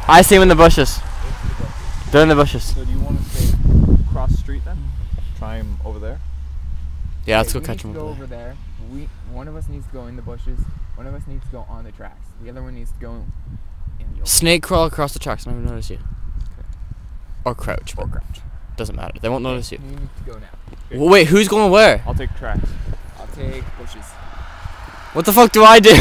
I see him in the bushes. They're in the bushes. So do you want to stay across the street then? Try him over there? Yeah, let's go catch him over there. One of us needs to go in the bushes. One of us needs to go on the tracks. The other one needs to go in the open. Snake crawl across the tracks and I won't notice you. Okay. Or crouch. Or crouch. Doesn't matter. They won't notice you. You need to go now. Okay. Well, wait, who's going where? I'll take tracks. I'll take bushes. What the fuck do I do?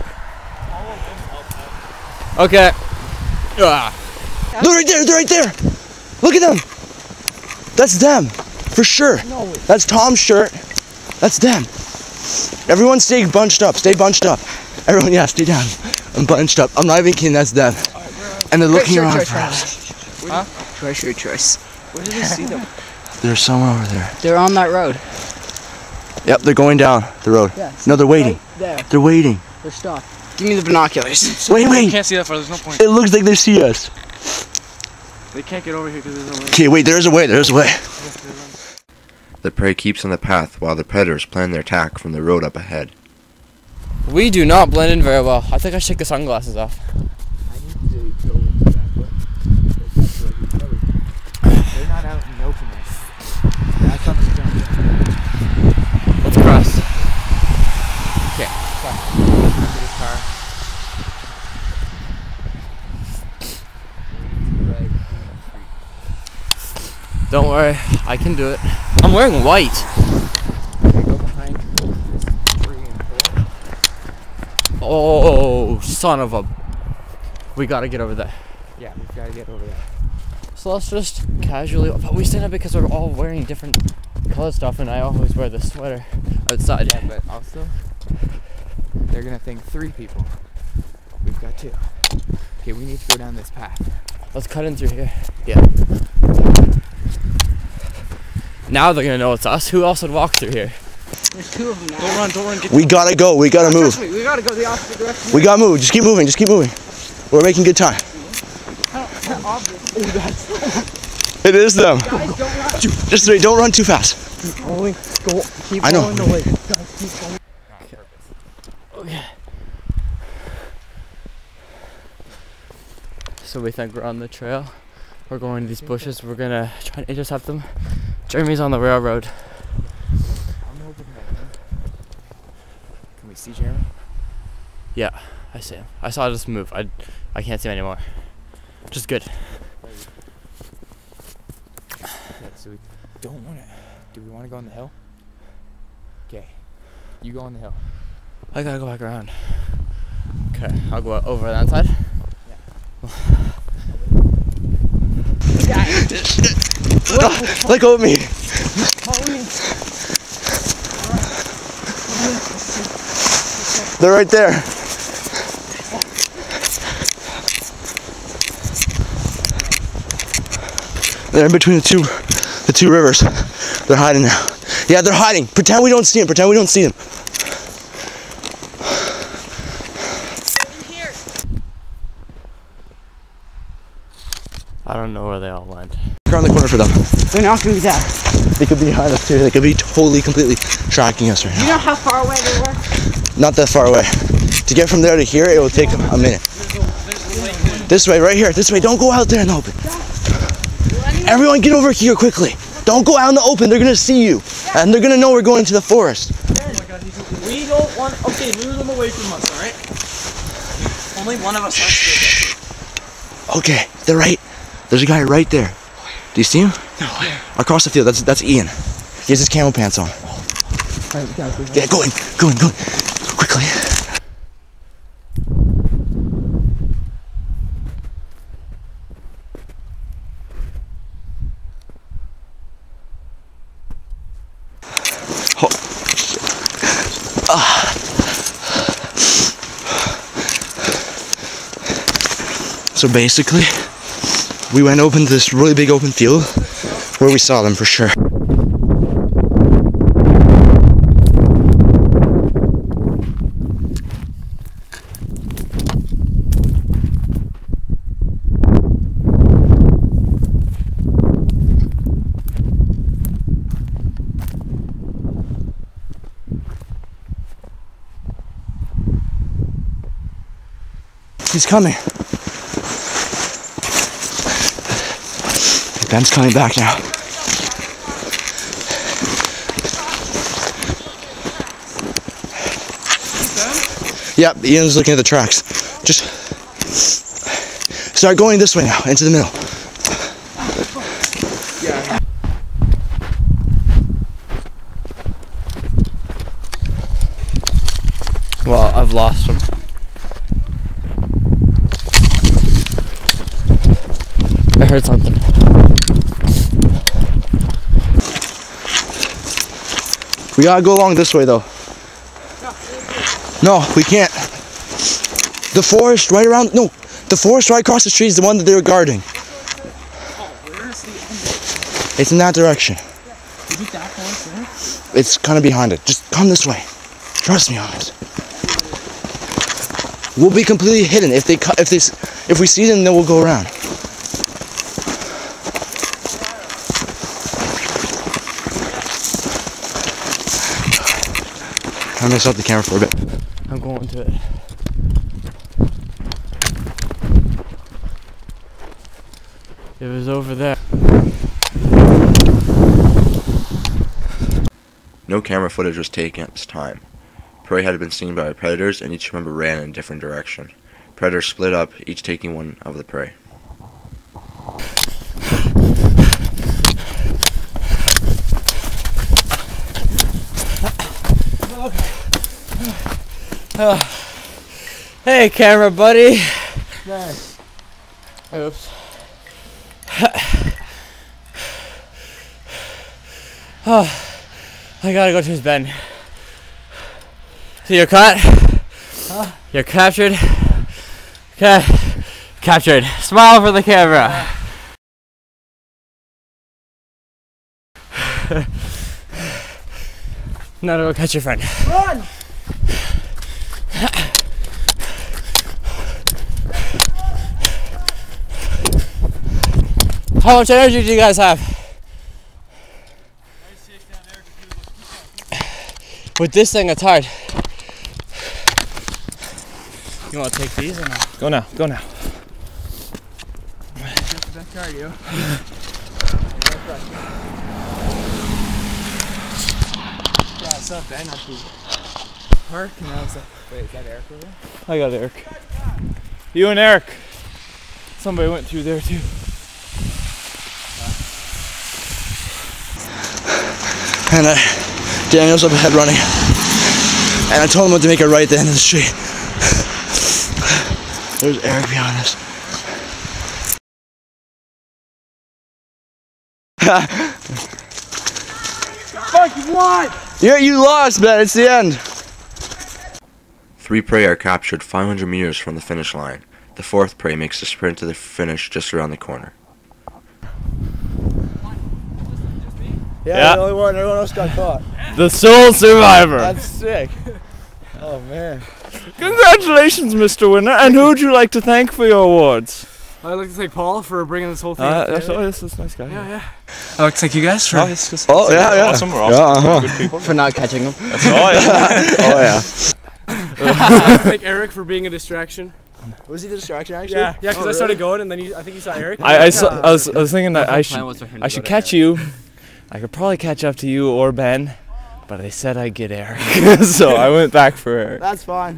Okay. They're right there, they're right there. Look at them. That's them, for sure. No way. That's Tom's shirt. That's them. Everyone stay bunched up, stay bunched up. Everyone, yeah, stay down. I'm bunched up. I'm not even kidding, that's them. And they're looking around for us. Huh? Choice. Where did they see them? They're somewhere over there. They're on that road. Yep, they're going down the road. Yeah. No, they're waiting. Right there. They're waiting. They're stopped. Give me the binoculars. Wait. Can't see that far, there's no point. It looks like they see us. They can't get over here because there's no way. Okay, wait, there's a way, there's a way. The prey keeps on the path while the predators plan their attack from the road up ahead. We do not blend in very well. I think I should take the sunglasses off. I need to go into that bush. That's where we covered. They're not out in the open yet. That's something we're gonna do. Let's cross. Okay. Into this car. Don't worry, I can do it. I'm wearing white. Okay, go behind this tree and pull. Oh, son of a... We gotta get over there. Yeah, we've got to get over there. So let's just casually... But we stand up because we're all wearing different colored stuff and I always wear this sweater outside. Yeah, but also, they're going to think 3 people. We've got 2. Okay, we need to go down this path. Let's cut in through here. Yeah. Now they're gonna know it's us. Who else would walk through here? There's 2 of them now. Don't run. We gotta go, we gotta move. Trust me, we gotta go the opposite direction. We gotta move, just keep moving. We're making good time. It is them. Guys, don't run. Just wait, don't run too fast. Keep going. Keep I know. going the way. Guys, keep going. Okay. So we think we're on the trail. We're going to these bushes. We're gonna try and intercept them. Jeremy's on the railroad. I'm hoping that. Can we see Jeremy? Yeah, I see him. I saw this move. I can't see him anymore. Which is good. Okay, so we don't want to. Do we want to go on the hill? Okay. You go on the hill. I gotta go back around. Okay, I'll go over on that side. Let go of me. They're right there. They're in between the two rivers. They're hiding now. Yeah, they're hiding. Pretend we don't see them. Pretend we don't see them. I don't know where they all went. Around the corner for them. They're not gonna be that. They could be behind us too. They could be totally, completely tracking us right You now. know how far away they were? Not that far away. To get from there to here, it will take a minute. This way, right here. This way. Don't go out there in the open. Everyone get over here quickly. Don't go out in the open. They're going to see you. And they're going to know we're going to the forest. Oh my God, we don't want... Okay, move them away from us, alright? Only one of us has to do. Okay, they're right. There's a guy right there. Do you see him? No. Across the field. That's Ian. He has his camo pants on. Yeah, go in. Quickly. So basically, we went open to this really big open field where we saw them for sure. He's coming. Ben's coming back now. Yep, Ian's looking at the tracks. Just start going this way now, into the middle. Well, I've lost him. I heard something. We gotta go along this way though. No, we can't. The forest right around, no, the forest right across the street is the one that they were guarding. It's in that direction. Is it that forest there? It's kind of behind it. Just come this way. Trust me on it. We'll be completely hidden. If we see them, then we'll go around. I'm gonna stop the camera for a bit. I'm going to it. It was over there. No camera footage was taken at this time. Prey had been seen by predators and each member ran in a different direction. Predators split up, each taking one of the prey. Hey, camera buddy. Nice. Oops. Oh, I gotta go to his bed. So you're caught? Huh? You're captured? Captured. Smile for the camera. Now to go catch your friend. Run! How much energy do you guys have? With this thing, it's hard. You want to take these or not? Go now. Go now. That's cardio. Yeah, what's up, Ben? At the park, and I was like, wait, is that Eric over there? I got Eric. You and Eric. Somebody went through there too. And Daniel's up ahead running. And I told him to make a right at the end of the street. There's Eric behind us. Fuck, you won! Yeah, you lost, man. It's the end. 3 prey are captured 500 meters from the finish line. The 4th prey makes a sprint to the finish just around the corner. Yeah, the only one. Everyone else got caught. The sole survivor. That's sick. Oh, man. Congratulations, Mr. Winner. And who would you like to thank for your awards? I'd like to thank Paul for bringing this whole thing. That's a nice guy. Yeah. I'd like to thank you guys for. Oh, yeah. Awesome. We're awesome. Good people. For not catching them. That's all. Yeah. Oh, yeah. Thank Eric for being a distraction. Was he the distraction, actually? Yeah, because I started going, and then I think you saw Eric. I was thinking that I should catch you. I could probably catch up to you or Ben, but they said I'd get Eric, so I went back for Eric. That's fine.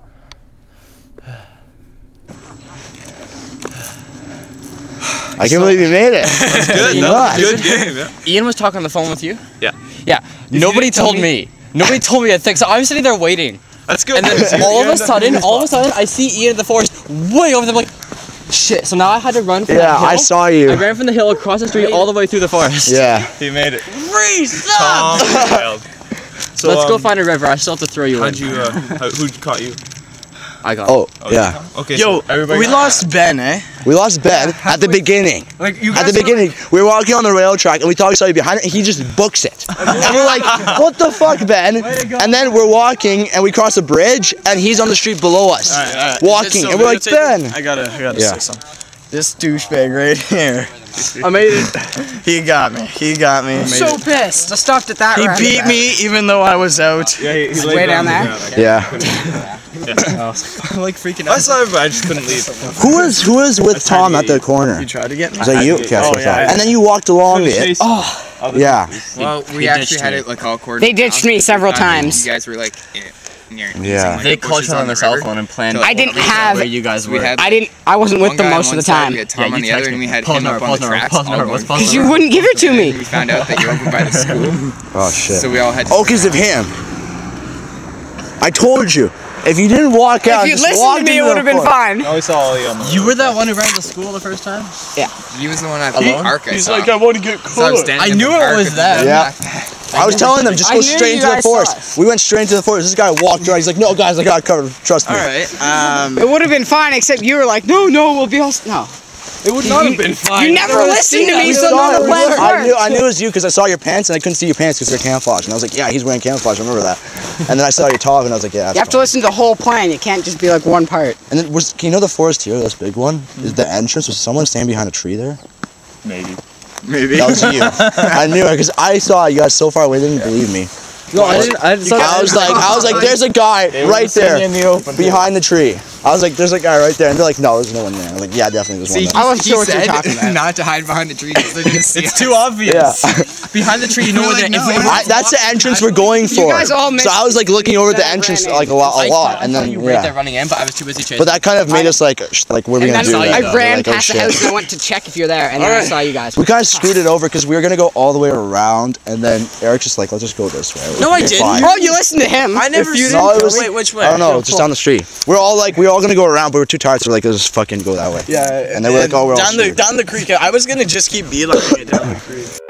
I can't believe you made it. That's good. That was a good game. Yeah. Ian was talking on the phone with you? Yeah. Yeah. Nobody told me. Nobody told me a thing. So I was sitting there waiting. That's good. And then all of a sudden, I see Ian in the forest way over there. I'm like, shit. So now I had to run from that hill. I saw you. I ran from the hill across the street all the way through the forest. Yeah. He made it. Reese, Tom Wild. So, let's go find a river. I still have to throw you in. How'd you? Who caught you? I got Oh, yeah. Okay. Yo, so everybody. we lost Ben, eh? We lost Ben at the beginning. Like, you At guys the beginning, we were walking on the rail track and we thought we saw you behind it and he just books it. And we're like, what the fuck, Ben? And then we're walking and we cross a bridge and he's on the street below us. Walking. And we're like, Ben. I gotta Yeah. say something. This douchebag right here I made it. He got me. He got me. So pissed. I stopped at that. He beat me even though I was out. Yeah, he laid Way down there. Yeah. I'm like freaking I out. saw it, but I just couldn't leave. Who was with Tom at the corner? You tried to get me? Was that you? Okay, that's what I thought. And then you walked along it. Yeah. Well, we actually had it like all coordinated. They ditched me several times. You guys were like, Yeah. They called on their cell phone and planned. I didn't have. Where you guys were. I wasn't with them most of the time. We had Tom on the other, and we had him up on the tracks. Because you wouldn't give it to me. We found out that you were over by the school. Oh shit. So we all had to. Oh, because of him. I told you. If you didn't walk out, If you just listened walk to me, it into would have the been floor. fine. I always saw Ollie on the You were that one who ran to school the first time? He was the one at the park. He's like, I want to get So I was caught. standing I in knew the it park was with them. the Yeah. backpack. I was telling them, just I go knew straight you into the guys saw forest. us. We went straight into the forest. This guy walked around. He's like, no, guys, I got it covered. Trust me. Alright, It would have been fine, except you were like, no, we'll be all. No. It would not have been fine. You never listened to me, so none of the plans I worked. knew it was you because I saw your pants and I couldn't see your pants because they're camouflage. And I was like, yeah, he's wearing camouflage. I remember that. And then I saw your top and I was like, yeah, that's You have to fine. listen to the whole plan. You can't just be like one part. And then can you know the forest here, this big one? Is the entrance? Was someone standing behind a tree there? Maybe. That was you. I knew it because I saw you guys so far away. They didn't believe me. No, I didn't. I I was like, there's a guy right there behind the tree. I was like, there's a guy right there, and they're like, no, there's no one there. I'm like, yeah, definitely there's one there. I wasn't sure what you were talking about. Not to hide behind the tree because they're gonna see It's us. too obvious. Yeah. Behind the tree, you know where they're. That's the entrance we're going for. guys all So I was like looking over at the entrance like a lot, and then you right there yeah. running in, but I was too busy chasing. But that kind of made us like what are we And gonna then do? I That? ran Like, oh, past the shit. house and I went to check if you're there, and then I saw you guys. We kind of screwed it over because we were gonna go all the way around, and then Eric's just like, let's just go this way. No, I We're didn't. fine. Oh, you listened to him. I never. No, it was. Wait, which way? I don't know, just down the street. We're all gonna go around, but we're too tired, so we're like, let's just fucking go that way. Yeah. And they were like, oh, we're all down screwed. the creek. I was gonna just keep beelining it down the creek.